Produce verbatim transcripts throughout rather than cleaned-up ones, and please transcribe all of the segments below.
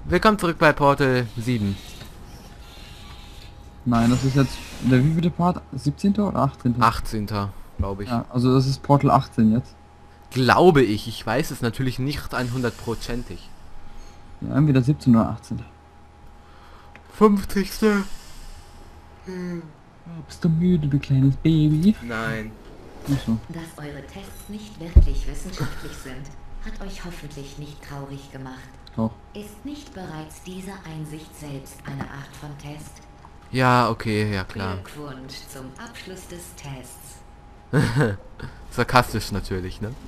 Willkommen zurück bei Portal sieben. Nein, das ist jetzt der wievielte Part? siebzehnte oder achtzehnte? achtzehnter glaube ich. Ja, also das ist Portal achtzehn jetzt. Glaube ich. Ich weiß es natürlich nicht hundertprozentig. Ja, entweder siebzehn oder achtzehn. fünfzigste. Oh, bist du müde, du kleines Baby? Nein. Ach so. Dass eure Tests nicht wirklich wissenschaftlich sind, hat euch hoffentlich nicht traurig gemacht. Doch. Ist nicht bereits diese Einsicht selbst eine Art von Test? Ja, okay, ja klar. Glückwunsch zum Abschluss des Tests. Sarkastisch natürlich, ne?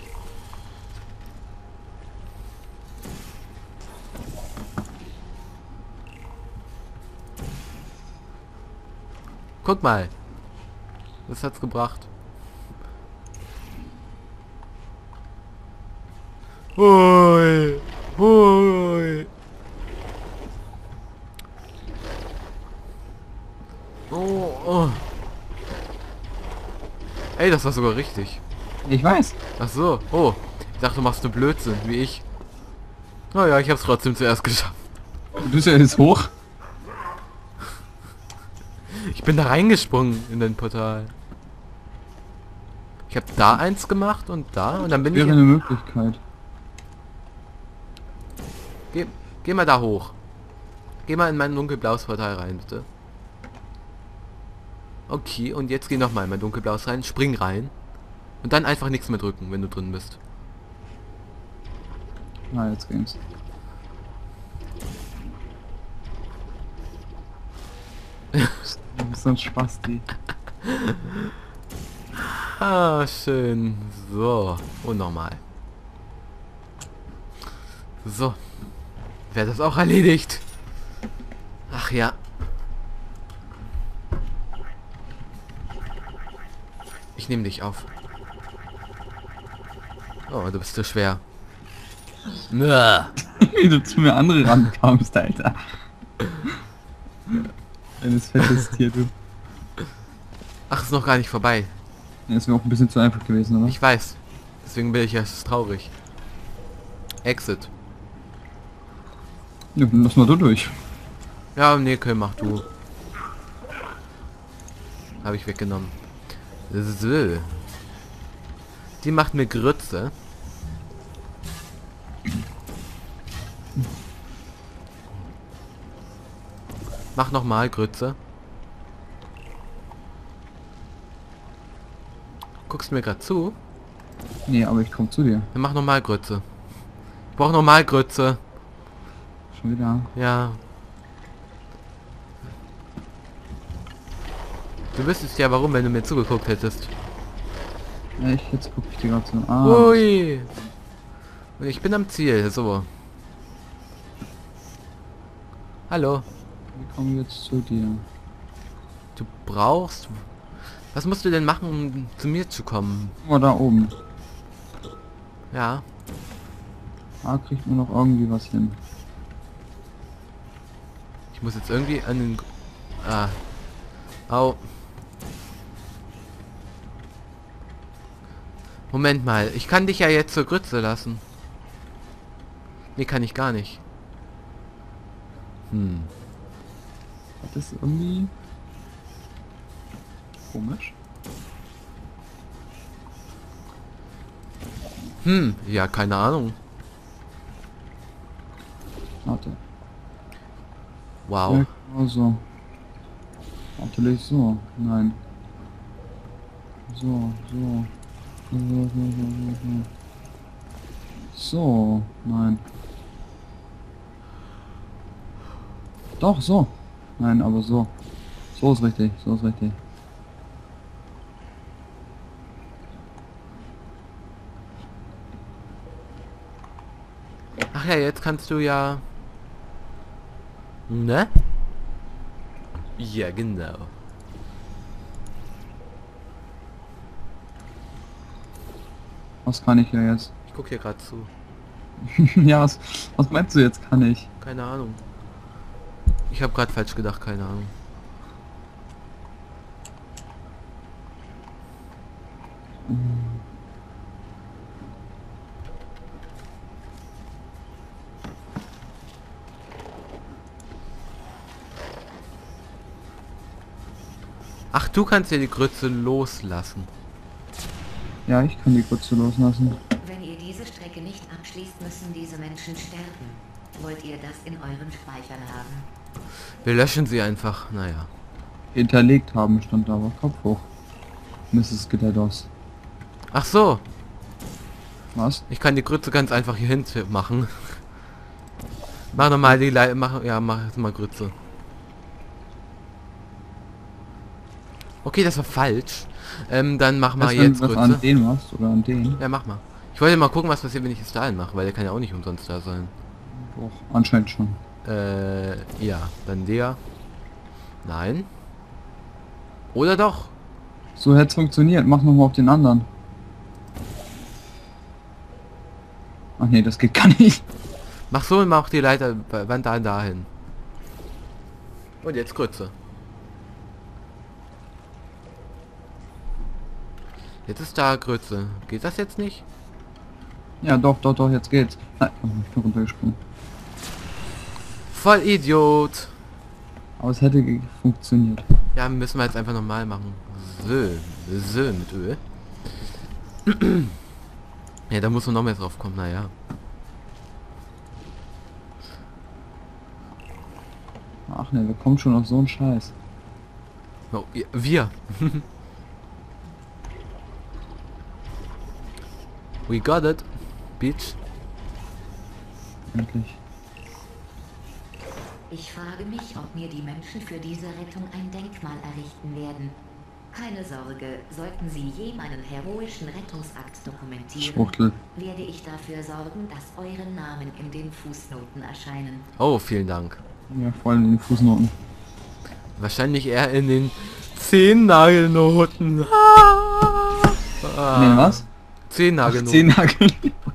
Guck mal. Was hat's gebracht? Hui. Hui. Oh, oh. Ey, das war sogar richtig. Ich weiß. Ach so. Oh. Ich dachte, du machst nur Blödsinn, wie ich. Naja, ich hab's trotzdem zuerst geschafft. Du bist ja jetzt hoch. Ich bin da reingesprungen in den Portal. Ich habe da eins gemacht und da und dann bin Wäre ich... eine Möglichkeit. Geh, geh mal da hoch. Geh mal in mein dunkelblaues Portal rein, bitte. Okay, und jetzt geh nochmal in mein dunkelblaues rein. Spring rein. Und dann einfach nichts mehr drücken, wenn du drin bist. Na, jetzt ging's. Du bist so ein Spasti. Ah, schön. So. Und nochmal. So. Wäre das auch erledigt. Ach ja. Ich nehme dich auf. Oh, du bist so schwer. Nö. Wie du zu mir andere rankamst, Alter. Eines fettes Tier, du. Ach, ist noch gar nicht vorbei. Ja, das wäre auch ein bisschen zu einfach gewesen, oder? Ich weiß. Deswegen bin ich erst traurig. Exit. Ja, dann lass mal du durch. Ja, nee, okay, mach du. Habe ich weggenommen. So. Die macht mir Grütze. Mach nochmal Grütze. Guckst du mir gerade zu? Nee, aber ich komm zu dir. Dann mach nochmal Grütze. Ich brauch nochmal Grütze. Schon wieder. Ja. Du wüsstest ja warum, wenn du mir zugeguckt hättest. Echt? Jetzt guck ich dir gerade so. Ah. Ui. Und ich bin am Ziel. So. Wir Hallo. kommen jetzt zu dir. Du brauchst... Was musst du denn machen, um zu mir zu kommen? Guck mal da oben. Ja. Da kriegt man noch irgendwie was hin. Ich muss jetzt irgendwie an den... Ah. Au. Moment mal. Ich kann dich ja jetzt zur Grütze lassen. Nee, kann ich gar nicht. Hm. Das ist irgendwie komisch. Hm. Ja, keine Ahnung. Warte. Wow. Ja, genau so. Natürlich so. Nein. So, so. So, so, so, so, so. So, nein. Doch, so. Nein, aber so. So ist richtig, so ist richtig. Ach ja, jetzt kannst du ja... Ne? Ja, genau. Was kann ich ja jetzt? Ich guck hier gerade zu. Ja, was, was meinst du jetzt kann ich? Keine Ahnung. Ich habe gerade falsch gedacht, keine Ahnung. Ach, du kannst ja die Grütze loslassen. Ja, ich kann die Grütze loslassen. Wenn ihr diese Strecke nicht abschließt, müssen diese Menschen sterben. Wollt ihr das in euren Speichern haben? Wir löschen sie einfach. Naja. Hinterlegt haben stand da, aber Kopf hoch. Misses Gledos. Ach so. Was? Ich kann die Grütze ganz einfach hier hin machen. Mach nochmal die Le mach, ja, mach jetzt mal Grütze. Okay, das war falsch. Ähm, dann mach mal Weißt du, wenn jetzt du das an Grütze. den machst oder an den? Ja, mach mal. Ich wollte mal gucken, was passiert, wenn ich es dahin mache, weil der kann ja auch nicht umsonst da sein. Doch, anscheinend schon. Äh, ja, dann der. Nein. Oder doch? So hätte es funktioniert. Mach nochmal auf den anderen. Ach nee, das geht gar nicht. Mach so und mach die Leiter wann da dahin. Und jetzt Grütze. Jetzt ist da Grütze. Geht das jetzt nicht? Ja, doch, doch, doch, jetzt geht's. Nein, oh, ich bin runtergesprungen. Voll Idiot. Aber es hätte ge- funktioniert. Ja, müssen wir jetzt einfach nochmal machen. So, so mit Öl. Ja, da muss man noch mehr drauf kommen, naja. Ach ne, wir kommen schon auf so einen Scheiß. Oh, ja, wir. We got it, bitch. Endlich. Ich frage mich, ob mir die Menschen für diese Rettung ein Denkmal errichten werden. Keine Sorge, sollten sie je meinen heroischen Rettungsakt dokumentieren, Schwuchtel. werde ich dafür sorgen, dass eure Namen in den Fußnoten erscheinen. Oh, vielen Dank. Ja, vor allem in den Fußnoten. Wahrscheinlich eher in den zehn Nagelnoten. Ah. Nee, was? Zehn Ach, Nagelnoten. zehn Nagel.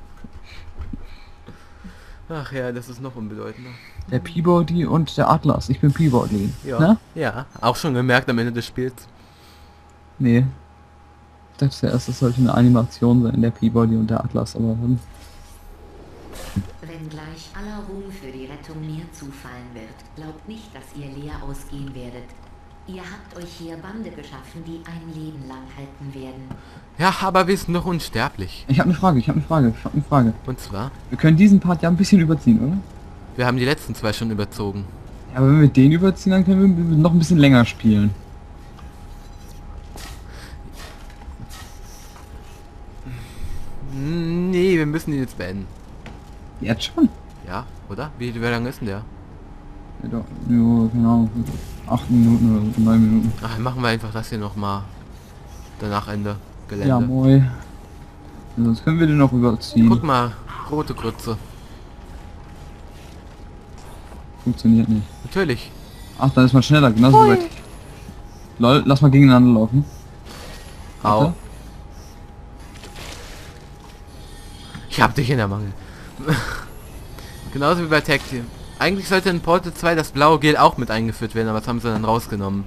Ach ja, das ist noch unbedeutender. Der Peabody und der Atlas. Ich bin Peabody. Ja. Ne? Ja, auch schon gemerkt am Ende des Spiels. Nee. Ich dachte zuerst, das sollte eine Animation sein, der Peabody und der Atlas, aber dann... Wenn gleich aller Ruhm für die Rettung mir zufallen wird, glaubt nicht, dass ihr leer ausgehen werdet. Ihr habt euch hier Bande geschaffen, die ein Leben lang halten werden. Ja, aber wir sind noch unsterblich. Ich habe eine Frage, ich habe eine Frage, ich habe eine Frage. Und zwar, Wir können diesen Part ja ein bisschen überziehen, oder? wir haben die letzten zwei schon überzogen. Ja, aber wenn wir den überziehen, dann können wir noch ein bisschen länger spielen. Nee, wir müssen ihn jetzt beenden. Jetzt schon? Ja, oder? Wie, wie lange ist denn der? Ja, doch, ja, genau. Acht Minuten oder so, neun Minuten. Ach, machen wir einfach das hier nochmal. Danach Ende. Gelände. Ja, moi. Ja, sonst können wir den noch überziehen. Guck mal, rote Grütze. Funktioniert nicht. Natürlich. Ach, dann ist man schneller, genauso wie bei... Lol, lass mal gegeneinander laufen. Au. Warte. Ich hab dich in der Mangel. Genauso wie bei Tag Team. Eigentlich sollte in Portal zwei das blaue Gel auch mit eingeführt werden, aber das haben sie dann rausgenommen.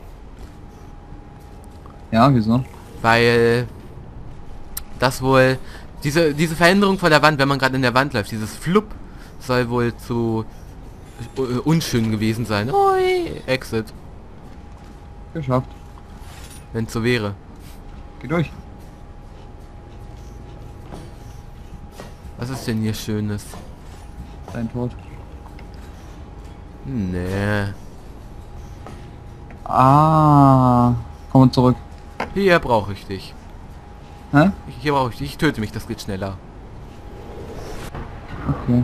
Ja, wieso? Weil das wohl diese diese Veränderung von der Wand, wenn man gerade in der Wand läuft, dieses Flup soll wohl zu äh, unschön gewesen sein. Ui, Exit, Geschafft. wenn es so wäre. Geh durch. Was ist denn hier Schönes? Dein Tod. Nee. Ah. Komm zurück. Hier brauche ich dich. Hä? Hier brauche ich dich. Ich töte mich, das geht schneller. Okay.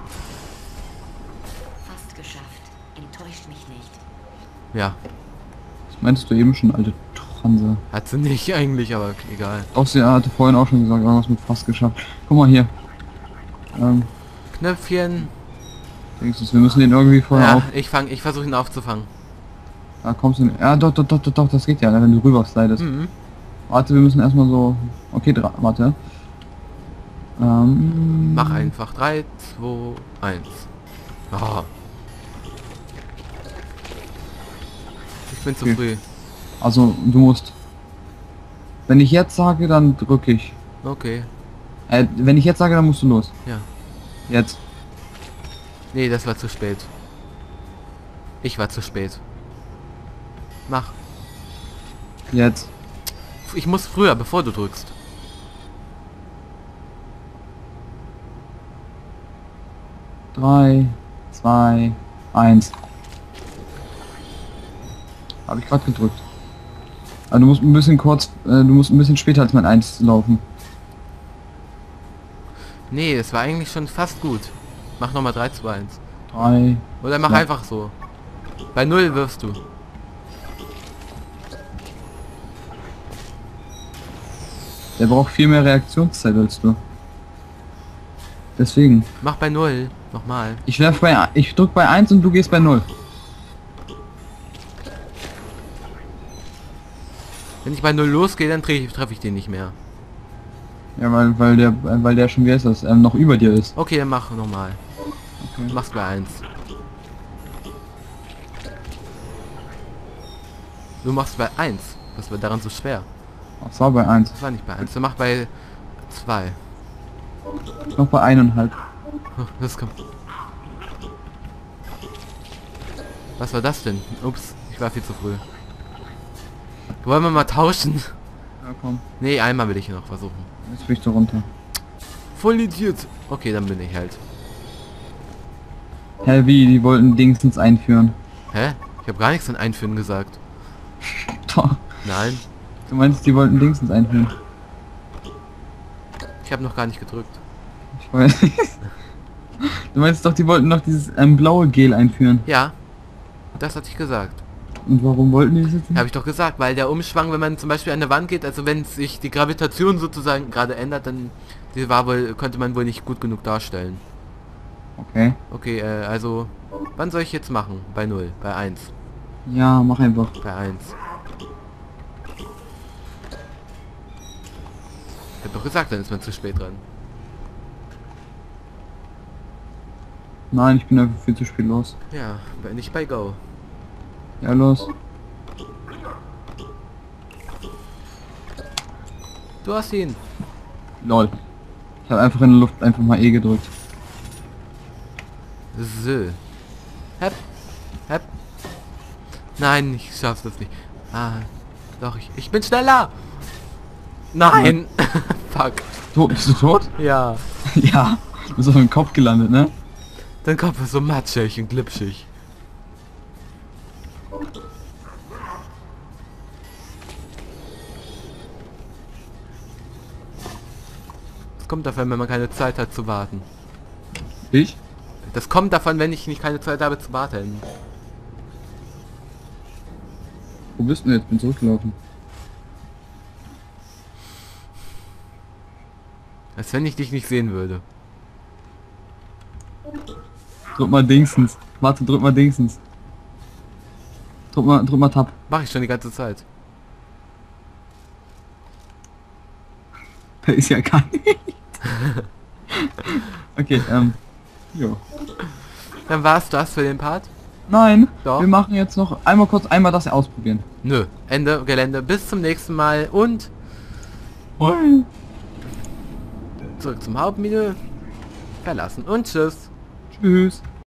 Fast geschafft. Enttäuscht mich nicht. Ja, Das meinst du eben schon, alte Transe. hat sie nicht eigentlich, aber egal. Auch sie hatte vorhin auch schon gesagt, irgendwas mit fast geschafft. Guck mal hier. Ähm, Knöpfchen. denkst du, wir müssen den irgendwie vorher Ja, auf... ich fang, ich versuche ihn aufzufangen. Da kommst du nicht. Ja, doch, doch, doch, doch, doch, das geht ja, wenn du rüber slidest. Mhm. Warte, wir müssen erstmal so... Okay, dra warte. Ähm, Mach einfach. drei, zwei, eins. Oh. Ich bin zu Okay. früh. Also, du musst... Wenn ich jetzt sage, dann drücke ich. Okay. Äh, wenn ich jetzt sage, dann musst du los. Ja. Jetzt. Nee, das war zu spät. Ich war zu spät. Mach. Jetzt. Ich muss früher, bevor du drückst. Drei, zwei, eins. Habe ich gerade gedrückt. Aber du musst ein bisschen kurz, äh, du musst ein bisschen später als mein eins laufen. Nee, es war eigentlich schon fast gut. Mach nochmal drei, zwei, eins. Drei. Oder mach Ja. einfach so. Bei null wirfst du. Der braucht viel mehr Reaktionszeit als du. Deswegen. Mach bei null. Nochmal. Ich werf bei, ich drück bei eins und du gehst bei null. Wenn ich bei null losgehe, dann treffe ich den nicht mehr. Ja, weil, weil der, weil der schon, wie heißt das, ähm, noch über dir ist. Okay, dann mach nochmal. Okay. Mach's bei eins. Du machst bei eins. Was war daran so schwer? Ach, war bei eins. Das war nicht bei eins. Du mach bei zwei. Noch bei eineinhalb. Das kommt. Was war das denn? Ups, ich war viel zu früh. Wollen wir mal tauschen? Ja, komm. Nee, einmal will ich noch versuchen. Jetzt bin ich da runter. Voll idiot. Okay, dann bin ich halt. Hä, wie? Die wollten Dingsens einführen. Hä? Ich habe gar nichts von Einführen gesagt. Doch. Nein, Du meinst, die wollten Dingsens einführen? ich habe noch gar nicht gedrückt. Ich weiß nicht. Du meinst doch, die wollten noch dieses ähm, blaue Gel einführen. Ja, das hatte ich gesagt. Und warum wollten die das jetzt nicht? Habe ich doch gesagt, weil der Umschwang, wenn man zum Beispiel an der Wand geht, also wenn sich die Gravitation sozusagen gerade ändert, dann die war wohl, konnte man wohl nicht gut genug darstellen. Okay. Okay, äh, also wann soll ich jetzt machen? Bei null, bei eins, Ja, mach einfach. bei eins. Ich hab doch gesagt, dann ist man zu spät dran. Nein, ich bin einfach viel zu spät los. Ja, bin ich bei Go. Ja, los. Du hast ihn. Lol. Ich habe einfach in der Luft einfach mal E gedrückt. So. Hep. Hep. Nein, ich schaff's das nicht. Ah, doch, ich, ich bin schneller. Nein. Fuck. Tot, bist du tot? Ja. Ja. Du bist auf dem Kopf gelandet, ne? Dein Kopf ist so matschig und glitschig. Das kommt davon, wenn man keine Zeit hat zu warten. Ich? Das kommt davon, wenn ich nicht keine Zeit habe zu warten. Wo bist du denn jetzt? Bin zurückgelaufen. Als wenn ich dich nicht sehen würde. Drück mal Dingsens. Warte, drück mal Dingsens. Drück mal, drück mal Tab. Mach ich schon die ganze Zeit. Da ist ja gar nicht. Okay, ähm. Jo. Dann war's das für den Part. Nein, Doch. wir machen jetzt noch einmal kurz einmal das ausprobieren. Nö. Ende Gelände. Bis zum nächsten Mal und Ui. zurück zum Hauptmenü. Verlassen und tschüss. Tschüss.